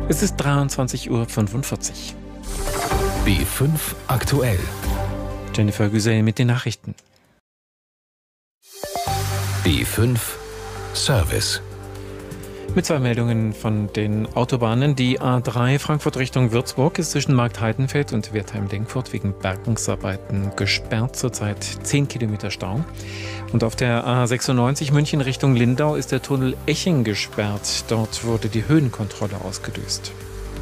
Es ist 23:45 Uhr. B5 aktuell. Jennifer Güsel mit den Nachrichten. B5 Service. Mit 2 Meldungen von den Autobahnen. Die A3 Frankfurt Richtung Würzburg ist zwischen Markt-Heidenfeld und Wertheim-Denkfurt wegen Bergungsarbeiten gesperrt. Zurzeit 10 Kilometer Stau. Und auf der A96 München Richtung Lindau ist der Tunnel Eching gesperrt. Dort wurde die Höhenkontrolle ausgelöst.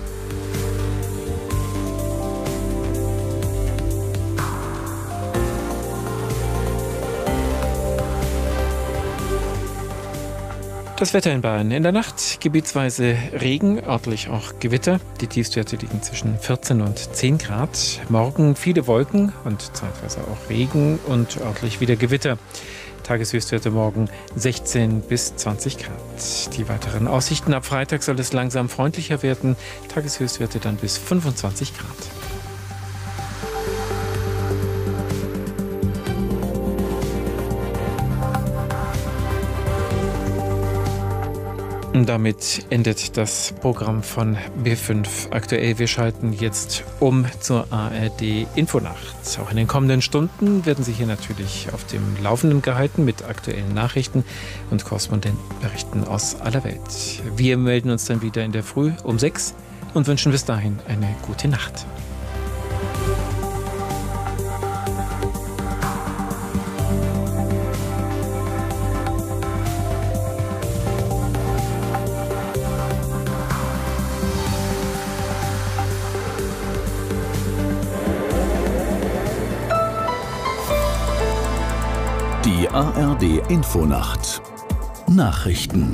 Das Wetter in Bayern. In der Nacht gebietsweise Regen, örtlich auch Gewitter. Die Tiefstwerte liegen zwischen 14 und 10 Grad. Morgen viele Wolken und zeitweise auch Regen und örtlich wieder Gewitter. Tageshöchstwerte morgen 16 bis 20 Grad. Die weiteren Aussichten: ab Freitag soll es langsam freundlicher werden. Tageshöchstwerte dann bis 25 Grad. Damit endet das Programm von B5 aktuell. Wir schalten jetzt um zur ARD Infonacht. Auch in den kommenden Stunden werden Sie hier natürlich auf dem Laufenden gehalten mit aktuellen Nachrichten und Korrespondentenberichten aus aller Welt. Wir melden uns dann wieder in der Früh um 6 und wünschen bis dahin eine gute Nacht. Die ARD Infonacht Nachrichten.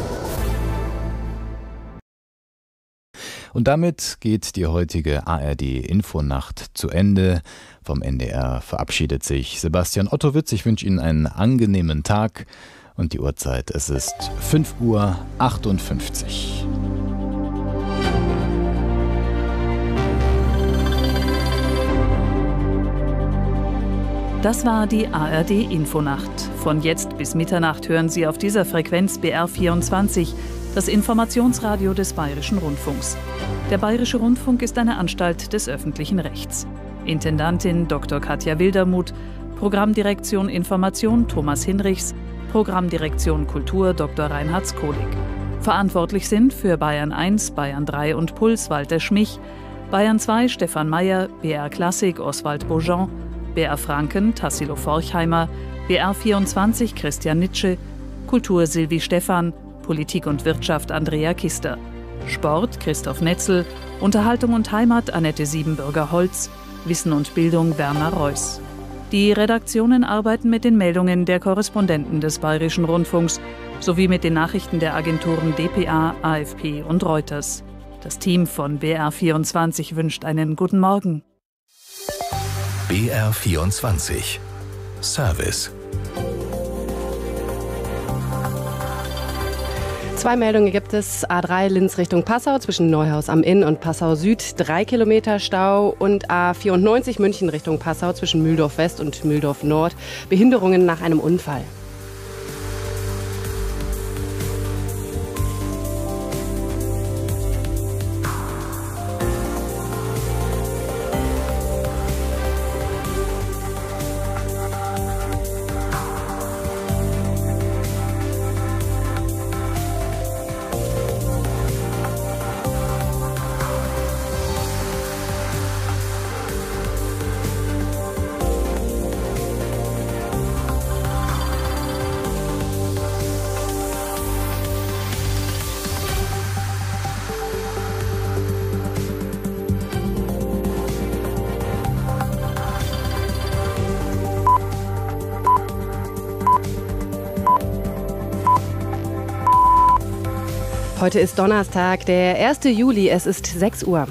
Und damit geht die heutige ARD Infonacht zu Ende. Vom NDR verabschiedet sich Sebastian Ottowitz. Ich wünsche Ihnen einen angenehmen Tag und die Uhrzeit, es ist 5:58 Uhr. Das war die ARD Infonacht. Von jetzt bis Mitternacht hören Sie auf dieser Frequenz BR24, das Informationsradio des Bayerischen Rundfunks. Der Bayerische Rundfunk ist eine Anstalt des öffentlichen Rechts. Intendantin Dr. Katja Wildermuth, Programmdirektion Information Thomas Hinrichs, Programmdirektion Kultur Dr. Reinhard Skolik. Verantwortlich sind für Bayern 1, Bayern 3 und Puls Walter Schmich, Bayern 2 Stefan Mayer, BR Klassik Oswald Beaujean, BR Franken Tassilo Forchheimer, BR24 Christian Nitsche, Kultur Silvi Stephan, Politik und Wirtschaft Andrea Kister, Sport Christoph Netzel, Unterhaltung und Heimat Annette Siebenbürger-Holz, Wissen und Bildung Werner Reuss. Die Redaktionen arbeiten mit den Meldungen der Korrespondenten des Bayerischen Rundfunks sowie mit den Nachrichten der Agenturen dpa, AFP und Reuters. Das Team von BR24 wünscht einen guten Morgen. BR24 Service. 2 Meldungen gibt es. A3 Linz Richtung Passau zwischen Neuhaus am Inn und Passau Süd 3 Kilometer Stau und A94 München Richtung Passau zwischen Mühldorf West und Mühldorf Nord Behinderungen nach einem Unfall. Heute ist Donnerstag, der 1. Juli, es ist 6 Uhr.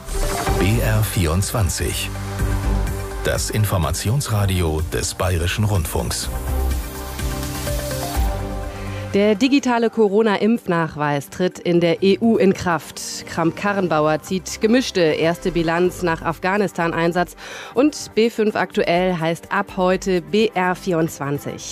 BR24 Das Informationsradio des Bayerischen Rundfunks. Der digitale Corona-Impfnachweis tritt in der EU in Kraft. Kramp-Karrenbauer zieht gemischte erste Bilanz nach Afghanistan-Einsatz und B5 aktuell heißt ab heute BR24.